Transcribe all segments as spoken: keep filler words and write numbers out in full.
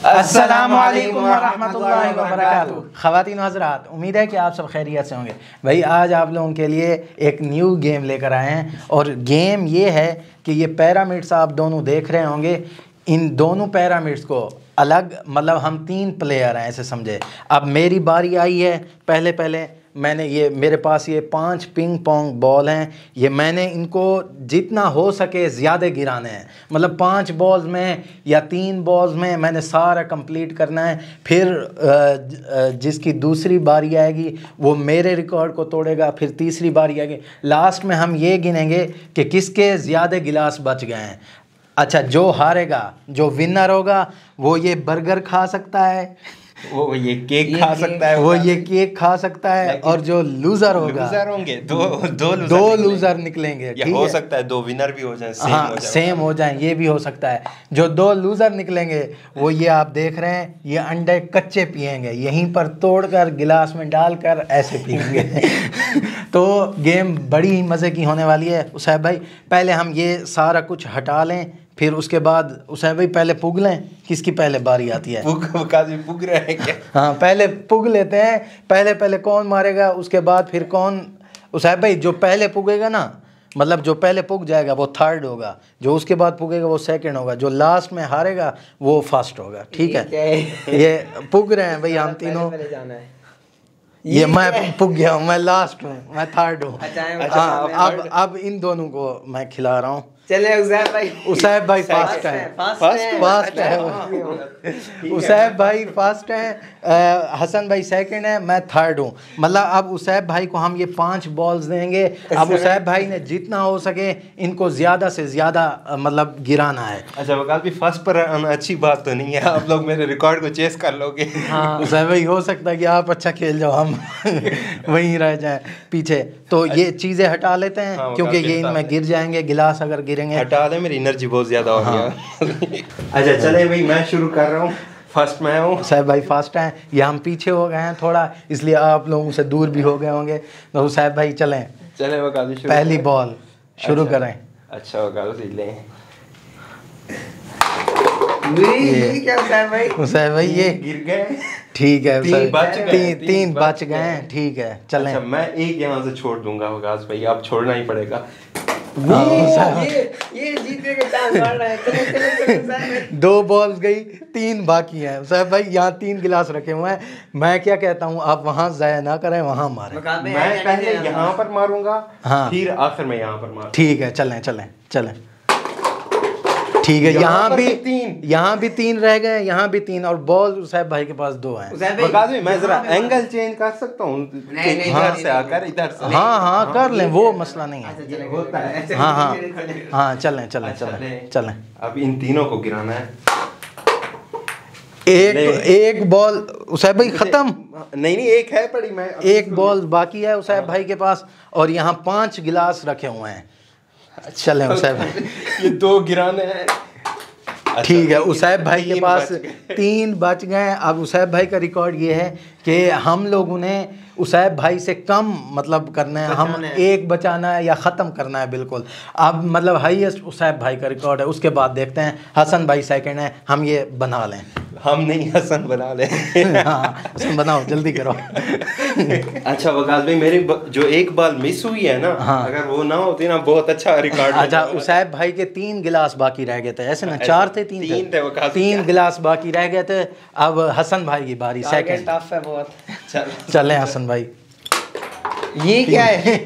अस्सलामुअलैकुम वरहमतुल्लाहि वबरकातुहू। ख़वातीन हज़रात, उम्मीद है कि आप सब खैरियत से होंगे। भाई आज आप लोगों के लिए एक न्यू गेम लेकर आए हैं और गेम ये है कि ये पैरामिड्स आप दोनों देख रहे होंगे। इन दोनों पैरामिड्स को अलग मतलब हम तीन प्लेयर हैं ऐसे समझे। अब मेरी बारी आई है। पहले पहले मैंने ये मेरे पास ये पांच पिंग पोंग बॉल हैं। ये मैंने इनको जितना हो सके ज़्यादा गिराने हैं। मतलब पांच बॉल्स में या तीन बॉल्स में मैंने सारा कंप्लीट करना है। फिर जिसकी दूसरी बारी आएगी वो मेरे रिकॉर्ड को तोड़ेगा। फिर तीसरी बारी आएगी। लास्ट में हम ये गिनेंगे कि किसके ज़्यादा गिलास बच गए हैं। अच्छा, जो हारेगा, जो विनर होगा वो ये बर्गर खा सकता है, वो ये केक खा सकता है, वो ये केक खा सकता है। और जो लूजर होगा, लूजर होंगे दो दो लूजर दो निकलेंगे। लूजर निकलेंगे। या हो सकता है दो विनर भी हो जाएं, सेम हाँ, हो जाए सेम हो जाएं, ये भी हो सकता है। जो दो लूजर निकलेंगे वो ये आप देख रहे हैं, ये अंडे कच्चे पिएंगे, यहीं पर तोड़कर गिलास में डालकर ऐसे पिएंगे। तो गेम बड़ी ही मज़े की होने वाली है। उसैब भाई पहले हम ये सारा कुछ हटा लें, फिर उसके बाद उसैब भाई पहले पुग लें। किसकी पहले बारी आती है? पुग काजी पुग रहे हैं क्या? हाँ, पहले पुग लेते हैं। पहले पहले कौन मारेगा, उसके बाद फिर कौन। उसैब भाई जो पहले पुगेगा ना, मतलब जो पहले पुग जाएगा वो थर्ड होगा, जो उसके बाद पुगेगा वो सेकंड होगा, जो लास्ट में हारेगा वो फर्स्ट होगा। ठीक है, ये पुग रहे हैं भाई हम तीनों। ये मैं पुग गया हूँ, मैं लास्ट हूँ, मैं थर्ड हूँ। हाँ, अब अब इन दोनों को मैं खिला रहा हूँ। चले उसैब भाई, उसैब भाई फास्ट है, फास्ट है। उसैब भाई फास्ट है, हसन भाई सेकंड है, मैं थर्ड हूँ। मतलब अब उसैब भाई को हम ये पांच बॉल्स देंगे। अब उसैब भाई ने जितना हो सके इनको ज़्यादा से ज़्यादा मतलब गिराना है। अच्छा वकाल भी फर्स्ट पर आना अच्छी बात तो नहीं है, आप लोग मेरे रिकॉर्ड को चेस कर लोगे। हाँ उसैब भाई, हो सकता है कि आप अच्छा खेल जाओ, हम वहीं रह जाएं पीछे। तो ये चीज़ें हटा लेते हैं। हाँ, क्योंकि ये इनमें गिर जाएंगे, गिलास अगर गिरेंगे। हटा दे, मेरी एनर्जी बहुत ज़्यादा हो गया। अच्छा चले भाई, मैं शुरू कर रहा हूँ। फर्स्ट मैं हूँ। उसैब भाई फर्स्ट हैं। ये हम पीछे हो गए हैं थोड़ा, इसलिए आप लोगों से दूर भी हो गए होंगे। तो उसैब भाई चलें, चले वकाल शुरू, पहली बॉल शुरू अच्छा, करें। अच्छा वकाल से लें। ये क्या उसैब भाई? उसैब भाई ये गिर गए। ठीक है, तीन बच गए, तीन तीन तीन बच बच गए हैं। ठीक है चलें। अच्छा मैं एक यहाँ से छोड़ दूंगा वकास भाई, आप छोड़ना ही पड़ेगा। ये ये जीतने के चांस बढ़ रहे हैं। चलो चलो चलो उसैब भाई, दो बॉल्स गई, तीन बाकी हैं। उसैब भाई यहाँ तीन गिलास रखे हुए हैं। मैं क्या कहता हूँ, आप वहाँ जाया ना करें, वहाँ मारें। मैं पहले यहाँ पर मारूंगा, हाँ, फिर आखिर में यहाँ पर मारूंगा। ठीक है, चलें चलें चलें। ठीक है, यहाँ भी तीन, यहाँ भी तीन रह गए, यहाँ भी तीन, और बॉल उसैब भाई के पास दो हैं। वकास भाई मैं जरा एंगल चेंज कर सकता हूँ, इधर से आकर इधर से। हाँ हाँ कर लें, वो मसला नहीं है। होता है। हाँ हाँ हाँ, चलें चलें चलें चलें। अब इन तीनों को गिराना है। एक एक बॉल उसैब भाई खत्म। नहीं नहीं, एक है पड़ी, मैं एक बॉल बाकी है उसैब भाई के पास, और यहाँ पांच गिलास रखे हुए हैं। चलें उसैब भाई, ये दो गिराने हैं। ठीक है, उसैब भाई के पास तीन बच गए। अब उसैब भाई का रिकॉर्ड ये है कि हम लोगों ने उसैब भाई से कम मतलब करना है, हम एक बचाना है या ख़त्म करना है बिल्कुल। अब मतलब हाईएस्ट उसैब भाई का रिकॉर्ड है। उसके बाद देखते हैं, हसन भाई सेकंड है, हम ये बना लें। हम नहीं, हसन बना लें। हाँ हसन बनाओ, जल्दी करो। अच्छा वकास भाई, मेरी जो एक बॉल मिस हुई है ना, हाँ, अगर वो ना होती ना बहुत अच्छा रिकॉर्ड। अच्छा उसैब भाई के तीन गिलास बाकी रह गए थे, ऐसे ना? चार थे, तीन तीन थे वकास, तीन गिलास बाकी रह गए थे। अब हसन भाई की बारी, सेकंड। टफ है बहुत। चलें हसन भाई। ये क्या है?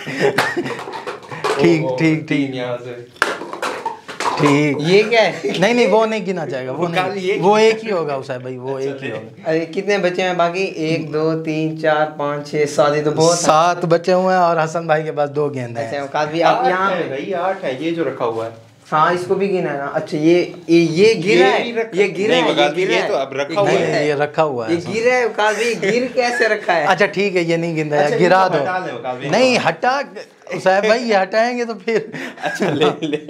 ठीक ठीक ठीक यहाँ से ठीक। ये क्या है? नहीं नहीं, वो नहीं गिना जाएगा, वो नहीं, वो एक ही होगा उसैब भाई, वो एक ही होगा। अरे कितने बचे हैं बाकी? एक दो तीन चार पाँच छः सात, ये तो बहुत सात बचे हुए हैं, और हसन भाई के पास दो गेंद हैं। अच्छा काफी। आप यहाँ पे भाई आठ है, ये जो रखा हुआ है। हाँ, इसको भी गिना है ना? अच्छा ये ये ये गिरा है, ये गिरा है, ये गिरा है, तो अब रखा हुआ नहीं, है, ये रखा हुआ है, ये गिरा है। काफी गिर कैसे रखा है? अच्छा ठीक है, ये नहीं गिन रहा है, अच्छा, गिरा इनको दो। हटा लें वकास भाई। नहीं हटा, उसैब भाई ये हटाएंगे तो फिर। अच्छा ले ले।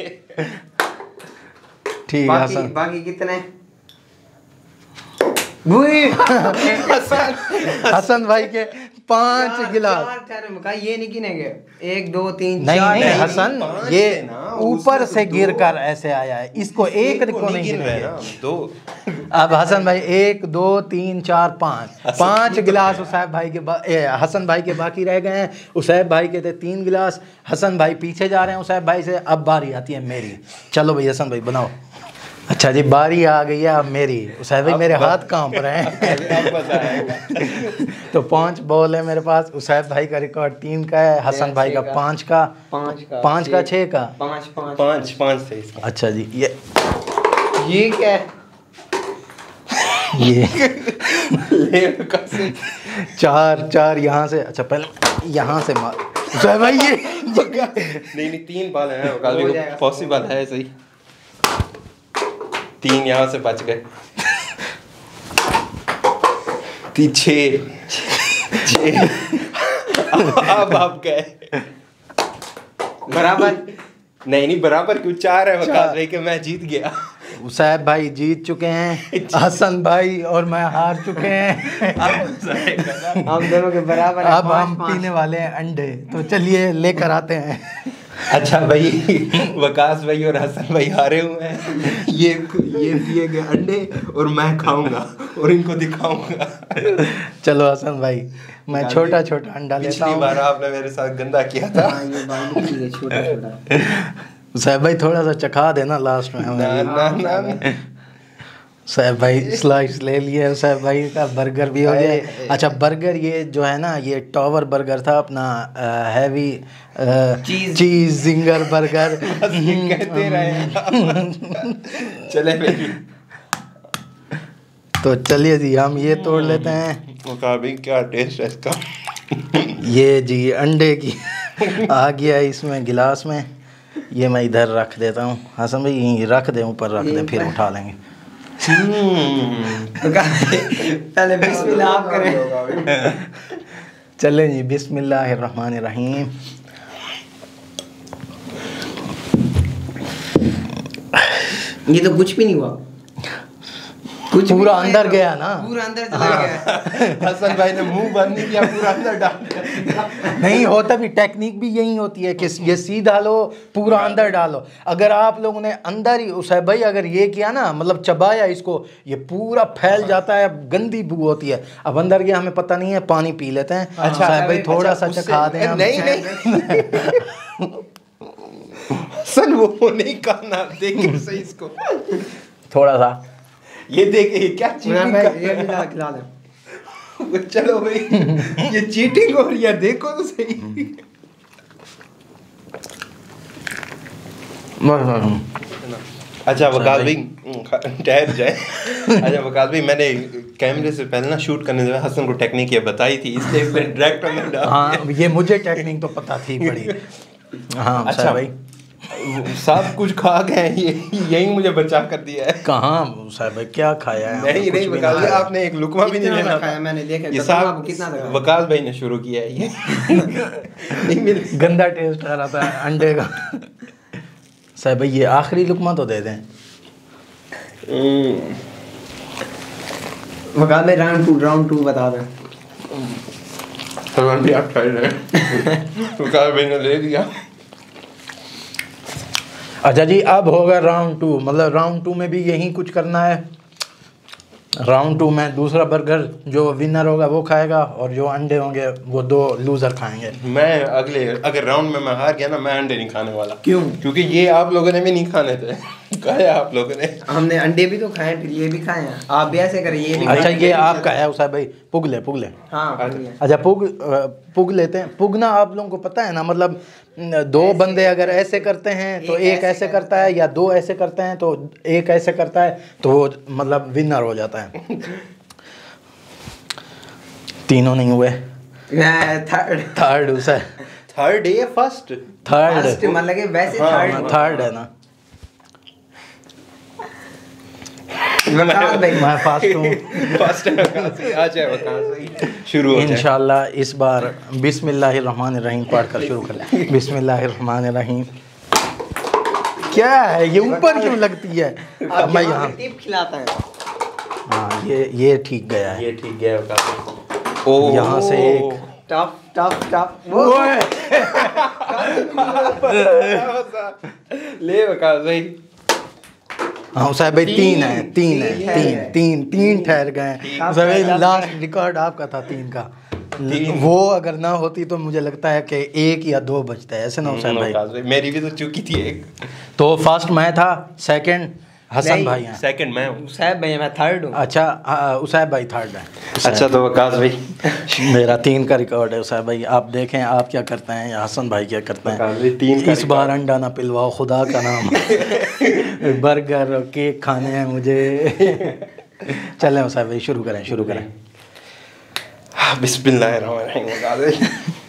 ठीक है बाकी हसन। बाकी कितने? हसन हसन भाई के पांच गिलास। चार चार मका ये नहीं गिनेंगे, एक दो तीन नहीं चार नहीं हसन, पांच ये है ना, ऊपर उसमें से तो गिर दो। कर ऐसे आया है, इसको एक को को नहीं गिन रहे गिनेंगे। ना, दो। अब हसन भाई एक दो तीन चार पाँच पांच गिलास उसैब भाई के बा- ए, हसन भाई के बाकी रह गए हैं। उसैब भाई के थे तीन गिलास, हसन भाई पीछे जा रहे हैं उसैब भाई से। अब बारी आती है मेरी। चलो भाई हसन भाई बनाओ। अच्छा जी बारी आ गई है अब मेरी। उसैब भाई मेरे हाथ कांप रहे हैं। अब बताएगा। तो पांच बॉल है मेरे पास। उसैब भाई का रिकॉर्ड तीन का है, हसन भाई का पाँच का, पाँच का पाँच का छः का। पाँच पाँच पाँच पाँच थे इसका। अच्छा जी ये ये क्या है? ये ले कैसे? चार चार यहाँ से। अच्छा पहले यहाँ से मार उसैब भाई ये नहीं नहीं तीन बाल है हो ना, जाएगा। पॉसिबल है सही। तीन यहाँ से बच गए। तीन छः छः। अब आप गए बराबर। नहीं नहीं बराबर क्यों, चार है वकास भाई के, मैं जीत गया। उसैब भाई जीत चुके हैं, हसन भाई और मैं हार चुके हैं। हम दोनों के बराबर है, अब पाँच हम पाँच। पीने वाले हैं अंडे, तो चलिए लेकर आते हैं। अच्छा भाई, वकास भाई और हसन भाई हारे हुए हैं। ये ये दिए गए अंडे और मैं खाऊंगा और इनको दिखाऊंगा। चलो हसन भाई मैं छोटा छोटा अंडा लेता पिछली हूँ। बार आपने मेरे साथ गंदा किया था। हाँ, ये बाल ठीक है, छोटा छोटा। साहब भाई थोड़ा सा चखा देना लास्ट में ना हमें। ना ना ना। साहब भाई स्लाइस ले लिए, साहब भाई का बर्गर भी हो गया। अच्छा बर्गर ये जो है ना, ये टॉवर बर्गर था अपना, हैवी चीज। चीज जिंगर बर्गर। कहते रहे। चले भाई। तो चलिए जी हम ये तोड़ लेते हैं। भाई क्या टेस्ट है इसका। ये जी अंडे की आ गया इसमें गिलास में। ये मैं इधर रख देता हूँ। हसन भाई यहीं रख दे, ऊपर रख दे, फिर उठा लेंगे। पहले बिस्मिल्लाह आप करें। चलें जी बिस्मिल्लाहिर्रहमानिर्रहीम। ये तो कुछ भी नहीं हुआ, कुछ भी पूरा नहीं अंदर हुआ। गया ना। पूरा अंदर चला गया। हसन भाई ने मुंह बंद नहीं किया, पूरा अंदर डाल दिया। नहीं होता भी, टेक्निक भी यही होती है कि ये सीधा लो, पूरा अंदर डालो। अगर आप लोगों ने अंदर ही उसैब भाई अगर ये किया ना, मतलब चबाया इसको, ये पूरा फैल जाता है, गंदी बू होती है। अब अंदर गया हमें पता नहीं है, पानी पी लेते हैं। अच्छा, उसैब भाई थोड़ा अच्छा, सा उससे- चखा दें हम। नहीं नहीं। हसन वो नहीं खाना, देखे सही इसको। थोड़ा सा ये देखे ये क्या चीटिंग मैं कर ये भी रहा ला खिला दे। है। चलो भाई, ये चीटिंग हो रही है, देखो तो सही। अच्छा वकास भाई ठहर जाए। अच्छा वकास भाई, मैंने कैमरे से पहले ना शूट करने से हसन को टेक्निक ये बताई थी, इसलिए इसने डायरेक्ट में डाल हाँ, ये मुझे टेक्निक तो पता थी बड़ी। हाँ अच्छा अच्छा भाई सब कुछ खा गए, ये यही मुझे बचा कर दिया है। कहाँ साहब भाई क्या खाया है? नहीं नहीं वकास भाई, आपने एक लुकमा भी नहीं कितना लेना खाया था। मैंने, देखा ये बताऊं सब आपको कितना था। वकास भाई ने शुरू किया है ये। नहीं मिल गंदा टेस्ट आ रहा था अंडे का। साहब भाई ये आखिरी लुकमा तो दे दें। वकाल में राउंड टू राउंड टू बता दें। सलमान भाई आप ट्राई रहे। वकास भाई ने ले दिया। अच्छा जी अब होगा राउंड टू, मतलब राउंड टू में भी यही कुछ करना है। राउंड टू में दूसरा बर्गर जो विनर होगा वो खाएगा, और जो अंडे होंगे वो दो लूजर खाएंगे। मैं अगले अगर राउंड में मैं हार गया ना, मैं अंडे नहीं खाने वाला। क्यों? क्योंकि ये आप लोगों ने भी नहीं खाने थे। खाया आप लोगों ने। हमने अंडे भी तो खाए, फिर ये भी खाए हैं। आप भी ऐसे करें, ये भी अच्छा खाएं। ये आपका है उसा भाई, पुगले पुगले। हाँ बढ़िया। अच्छा पुग अ, पुग लेते हैं। पुगना आप लोगों को पता है ना, मतलब न, दो बंदे अगर ऐसे करते हैं तो एक एक ऐसे ऐसे करता है, या दो ऐसे करते हैं तो एक ऐसे करता है, तो वो मतलब विनर हो जाता है। तीनों नहीं हुए, थर्ड थर्ड उसा थर्ड है फर्स्ट। थर्ड फर्स्ट मतलब कि वैसे हाँ, थर्ड थर्ड है ना। वकाल भाई मैं फास्ट हूँ। फर्स्ट है वकास भाई। आ जाए वकास भाई, शुरू हो जाए। इंशाल्लाह इस बार बिस्मिल्लाहिर्रहमानिर्रहीम पढ़ कर शुरू कर। बिस्मिल्लाहिर्रहमानिर्रहीम। क्या है ये ऊपर क्यों लगती है? अब मैं यहाँ टिप खिलाता है। हाँ ये ये ठीक गया है। ये ठीक है वकास भाई। ओ यहाँ से एक टफ टफ टफ वो ओए ले वकास भाई। हाँ उसाब भाई तीन है तीन है तीन तीन तीन ठहर गए उसाब भाई लास्ट रिकॉर्ड आपका था तीन का वो अगर ना होती तो मुझे लगता है कि एक या दो बचते हैं ऐसे ना उसाब भाई। मेरी भी तो चुकी थी एक। तो फर्स्ट मैं था सेकंड हसन भाई हैं सेकंड मैं हूँ। उसाब भाई मैं थर्ड हूँ। अच्छा उसाब भाई थर्ड है। अच्छा तो वकास भाई मेरा तीन का रिकॉर्ड है उसाब भाई। आप देखें आप क्या करते हैं या हसन भाई क्या करते वकास भाई हैं। तीन का इस बार अंडा ना पिलवाओ खुदा का नाम बर्गर और केक खाने हैं मुझे। चलें उसाब भाई शुरू करें शुरू करें। बिस्मिल्लाहिर्रहमानिर्रहीम वकास भाई।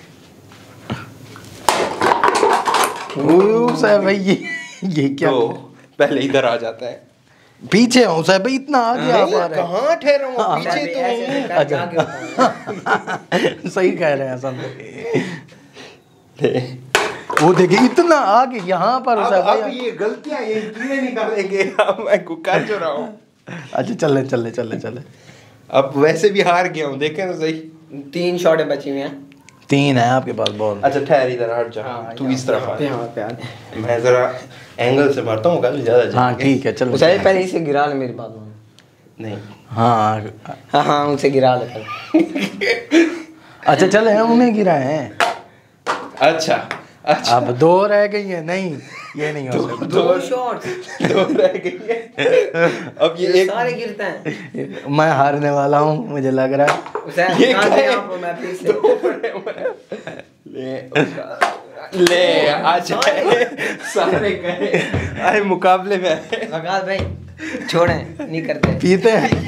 ओ उसाब भाई ये ये क्या तो पहले इधर आ जाता है। पीछे हूँ उसाब भाई इतना आगे आप आ रहे हैं। कहाँ ठहरा हूँ हाँ, पीछे तो ऐसे हूँ। कर जाके होता सही कह रहे हैं हसन भाई। ले। वो देखिए इतना आगे यहाँ पर अब, उसाब अब भाई। ये गलतियाँ ये क्यों निकालेंगे। अब मैं कर जो रहा हूँ। अच्छा चले चले चले चले। अब वैसे भी हार गया हूँ देखें तो सही। तीन शॉट बची हुई हैं। तीन है आपके पास बॉल। अच्छा ठहर इधर हट जा हाँ, तू इस तरफ आ। यहाँ पे आते मैं जरा एंगल से मारता हूँ कल ज्यादा हाँ जाएंगे। ठीक है चलो। उसाब पहले इसे गिरा ले मेरी बात मान। नहीं हाँ हाँ हाँ उसे गिरा ले पहले। अच्छा चले हम उन्हें गिराए हैं। अच्छा अच्छा अब दो रह गई है नहीं ये नहीं हो सकता। दो शॉट दो रह गई है। अब ये एक सारे गिरते हैं। मैं हारने वाला हूँ मुझे लग रहा है। उसाब ये निकाल क्या दे है? आपको मैं फिर से। दो पड़े हुए हैं। ले ले आ जाए सारे गए अरे मुकाबले में आए। वकास भाई छोड़ें नहीं करते। पीते हैं।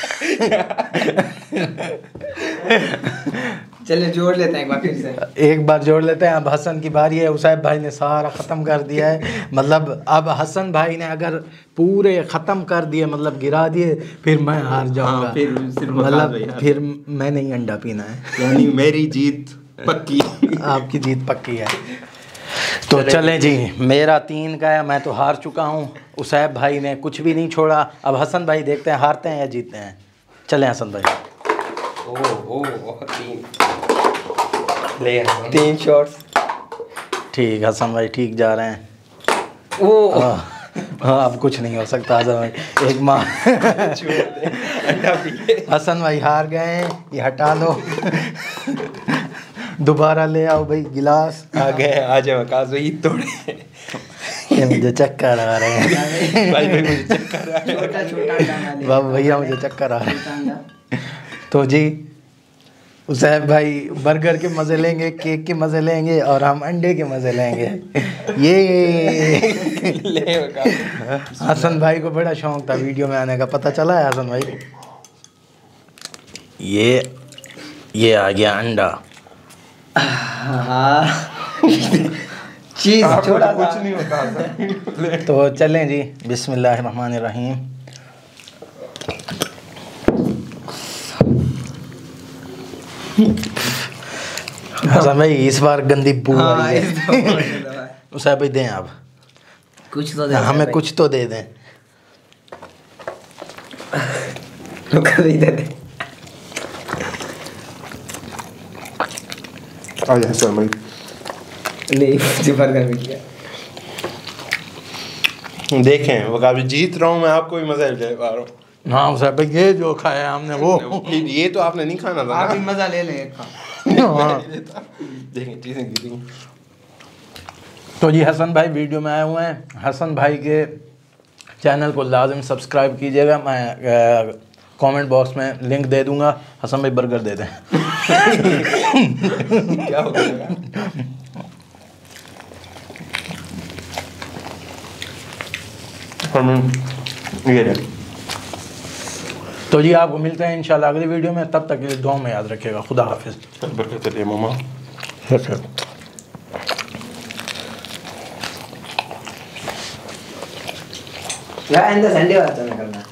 चले जोड़ लेते हैं एक बार फिर से। एक बार जोड़ लेते हैं। अब हसन की बारी है। उसाब भाई ने सारा ख़त्म कर दिया है। मतलब अब हसन भाई ने अगर पूरे ख़त्म कर दिए मतलब गिरा दिए फिर मैं हार जाऊंगा। हाँ, फिर सिर्फ वकास भाई मतलब हार। फिर मैं नहीं अंडा पीना है। यानी मेरी जीत पक्की। आपकी जीत पक्की है। तो चलें जी मेरा तीन का है मैं तो हार चुका हूँ। उसाब भाई ने कुछ भी नहीं छोड़ा। अब हसन भाई देखते हैं हारते हैं या जीतते हैं। चलें हसन भाई। ओ ओ ओ तीन ले तीन शॉट्स। ठीक हसन भाई ठीक जा रहे हैं। ओ हाँ हाँ अब कुछ नहीं हो सकता हसन भाई। एक मार अंडा पी ले। हसन भाई हार गए हैं ये हटा लो। दोबारा ले आओ भाई गिलास। आ गए आ जाओ वकास भाई तोड़े। ये मुझे चक्कर आ रहे हैं। भाई भाई मुझे चक्कर आ रहा है। छोटा छोटा अंडा ले। बाबू भैया मुझे चक्कर आ रहे हैं। छोटा अंडा। तो जी उसाब भाई बर्गर के मज़े लेंगे केक के मज़े लेंगे और हम अंडे के मज़े लेंगे। ये ले वकास। हसन भाई को बड़ा शौक था वीडियो में आने का पता चला है हसन भाई। ये ये आ गया अंडा। हाँ चीज छोटा कुछ सा। नहीं होता। तो चलें जी बिस्मिल्लाहिर्रहमानिर्रहीम। हसन भाई इस बार गंदी बू आ हाँ, रही इस है। दफा उसाब भाई दें आप कुछ तो दे हमें कुछ तो दे दें। रुक नहीं देते। आ जा सर भाई। नहीं मुझे बर्गर मिल गया। देखें वकास भाई जीत रहा हूँ मैं आपको भी मजा ले पा रहा हूँ। हाँ उसाब भाई ये जो खाया हमने वो। ये ये तो आपने नहीं खाना था आप भी ना। मजा ले लें। हाँ। देखें चीजें गिरी। तो जी हसन भाई वीडियो में आए हुए हैं। हसन भाई के चैनल को लाजिम सब्सक्राइब कीजिएगा। मैं कमेंट बॉक्स में लिंक दे दूंगा। हसन भाई बर्गर दे दें। क्या हो गया। ये ले। तो जी आपको मिलते हैं इंशाल्लाह अगली वीडियो में। तब तक के लिए दुआ में याद रखिएगा। खुदा हाफिज़। बरकत चलिए मामा। यार अंदर संडे वाला तो करना।